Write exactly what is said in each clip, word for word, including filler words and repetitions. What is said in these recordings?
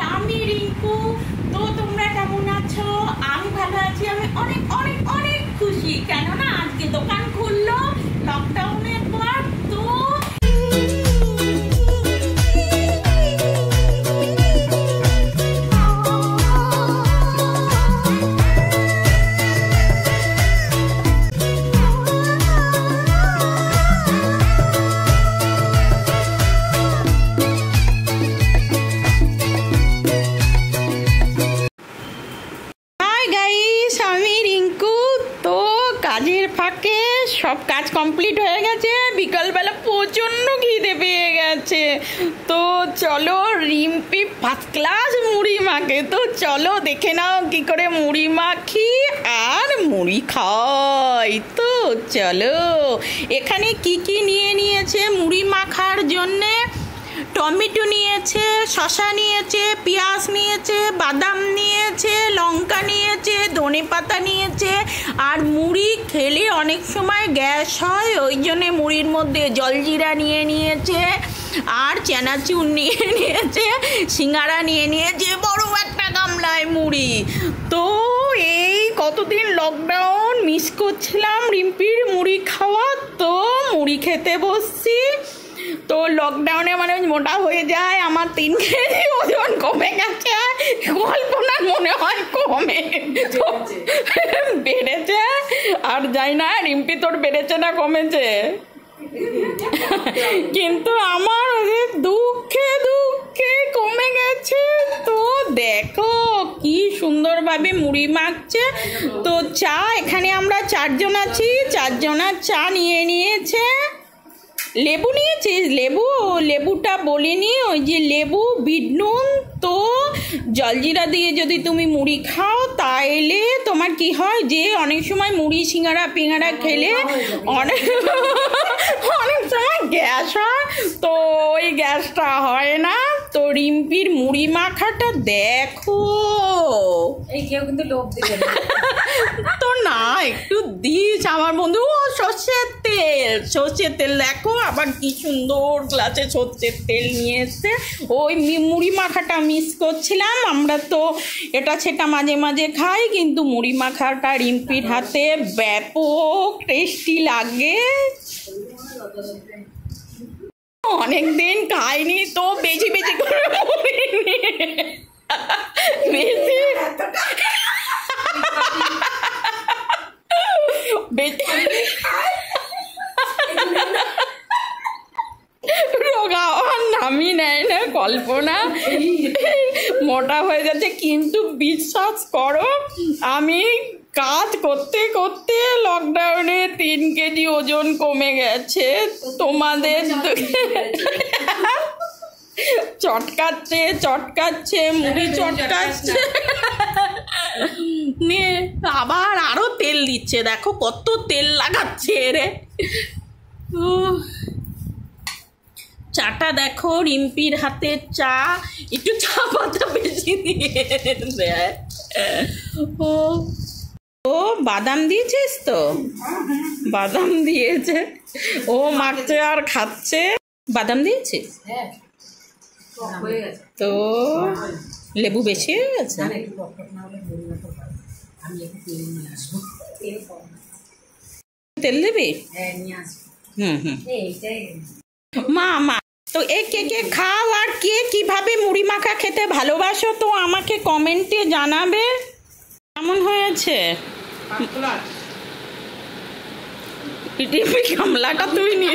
আমি রিঙ্কু। তো তোমরা কেমন আছো? আমি ভালো আছি। আমি অনেক অনেক অনেক খুশি, কেননা আজকে দোকান খুললো লকডাউনের পর। তো কাজের ফাঁকে সব কাজ কমপ্লিট হয়ে গেছে, বিকালবেলা প্রচণ্ড খিদে পেয়ে গেছে। তো চলো রিম্পি ফার্স্ট ক্লাস মুড়ি মাখে। তো চলো দেখে নাও কি করে মুড়ি মাখি আর মুড়ি খাই। তো চলো, এখানে কি কি নিয়ে নিয়েছে মুড়ি মাখার জন্যে? টমেটো নিয়েছে, শসা নিয়েছে, পেঁয়াজ নিয়েছে, বাদাম নিয়েছে, লঙ্কা নিয়েছে, ধনেপাতা নিয়েছে। আর মুড়ি খেলে অনেক সময় গ্যাস হয়, ওই জন্যে মুড়ির মধ্যে জলজিরা নিয়ে নিয়েছে, আর চানাচুর নিয়ে নিয়েছে, সিঙ্গারা নিয়ে নিয়েছে বড় একটা গামলায় মুড়ি। তো এই কতদিন লকডাউন মিস করছিলাম রিম্পির মুড়ি খাওয়া, তো মুড়ি খেতে বসছি। তো লকডাউনে মানে মোটা হয়ে যায়, আমার তিন কেজি ওজন কমে গেছে, কল্পনার মনে হয় কমে বেড়েছে। আর যাই না রিম্পি তোর বেড়েছে না কমেছে? কিন্তু আমার দুঃখে দুঃখে কমে গেছে। তো দেখো কি সুন্দরভাবে মুড়ি মাখছে। তো চা, এখানে আমরা চারজন আছি, চারজনার চা নিয়ে নিয়েছে। লেবু নিয়েছিস? লেবু লেবুটা বলিনি, ওই যে লেবু, বিট নুন। তো জলজিরা দিয়ে যদি তুমি মুড়ি খাও তাইলে তোমার কি হয়, যে অনেক সময় মুড়ি সিঙ্গারা পিঙ্গারা খেলে অনেক অনেক সময় গ্যাস হয়, তো ওই গ্যাসটা হয় না। তো রিম্পির মুড়ি মাখাটা দেখো, এই কেউ কিন্তু লোভ দিবে না। তো না একটু দিস আমার বন্ধু। ও সর্ষের তেল, সর্ষের তেল দেখো আবার কি সুন্দর গ্লাসে সর্ষের তেল নিয়ে এসছে। ওই মুড়ি মাখাটা মিস করছিলাম। আমরা তো এটা সেটা মাঝে মাঝে খাই, কিন্তু মুড়ি মাখাটা রিম্পির হাতে ব্যাপক টেস্টি লাগে। অনেকদিন খাইনি, তো বেশি বেশি করে বেশি রোগা হওয়ার নামই নেয় না কল্পনা, মোটা হয়ে যাচ্ছে। কিন্তু বিশ্বাস করো, আমি কাজ করতে করতে লকডাউনে তিন কেজি ওজন কমে গেছে। তোমাদের চটকাচ্ছে চটকাচ্ছে মুড়ি চটকাচ্ছে, নিয়ে আবার আরো তেল দিচ্ছে। দেখো কত তেল লাগাচ্ছে রে। চাটা দেখো, রিম্পির হাতে চা, একটু চা পাতা বেশি দিয়ে দেয়। ও ও বাদাম দিয়েছিস? তো বাদাম দিয়েছে, ও মাখছে আর খাচ্ছে। বাদাম দিয়েছিস? তো লেবু বেশি হয়ে গেছে। তেল দিবি? হুম হুম মা মা তো এ কে কে খাও আর কে কিভাবে মুড়ি মাখা খেতে ভালোবাসো, তো আমাকে কমেন্টে জানাবে কেমন হয়েছে। গামলাটা তুই নিয়ে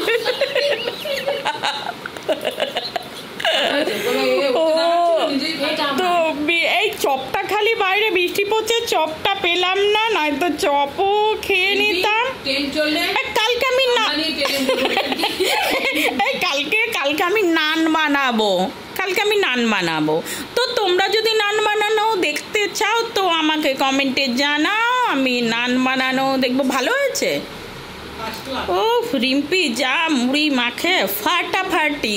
তো এই চপটা খালি বাইরে বৃষ্টি পড়ছে, চপটা পেলাম না, নয়তো চপও খেয়ে নিতাম। কালকে আমি না এই কালকে কালকে আমি নান বানাবো, কালকে আমি নান বানাবো। তো তোমরা যদি নান বানানো দেখতে চাও তো আমাকে কমেন্টে জানাও, আমি নান বানানো দেখবো। ভালো হয়েছে? ও রিম্পি যা মুড়ি মাখে ফাটাফাটি।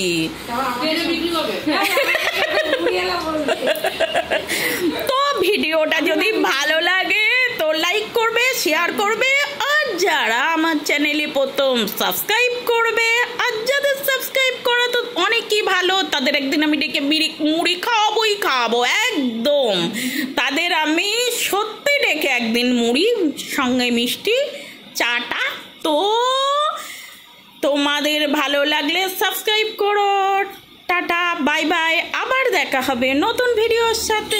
তো ভিডিওটা যদি ভালো লাগে তো লাইক করবে, শেয়ার করবে, আর যারা আমার চ্যানেলে প্রথম সাবস্ক্রাইব করবে, আর যাদের সাবস্ক্রাইব করা তো অনেকই ভালো, তাদের একদিন আমি ডেকে মুড়ি খাওয়াবো। অবশ্যই খাওয়াবো একদম। তাদের আমি সত্যি ডেকে একদিন মুড়ি সঙ্গে মিষ্টি চাটা। তো তোমাদের ভালো লাগলে সাবস্ক্রাইব করো। টাটা বাই বাই, আবার দেখা হবে নতুন ভিডিওর সাথে।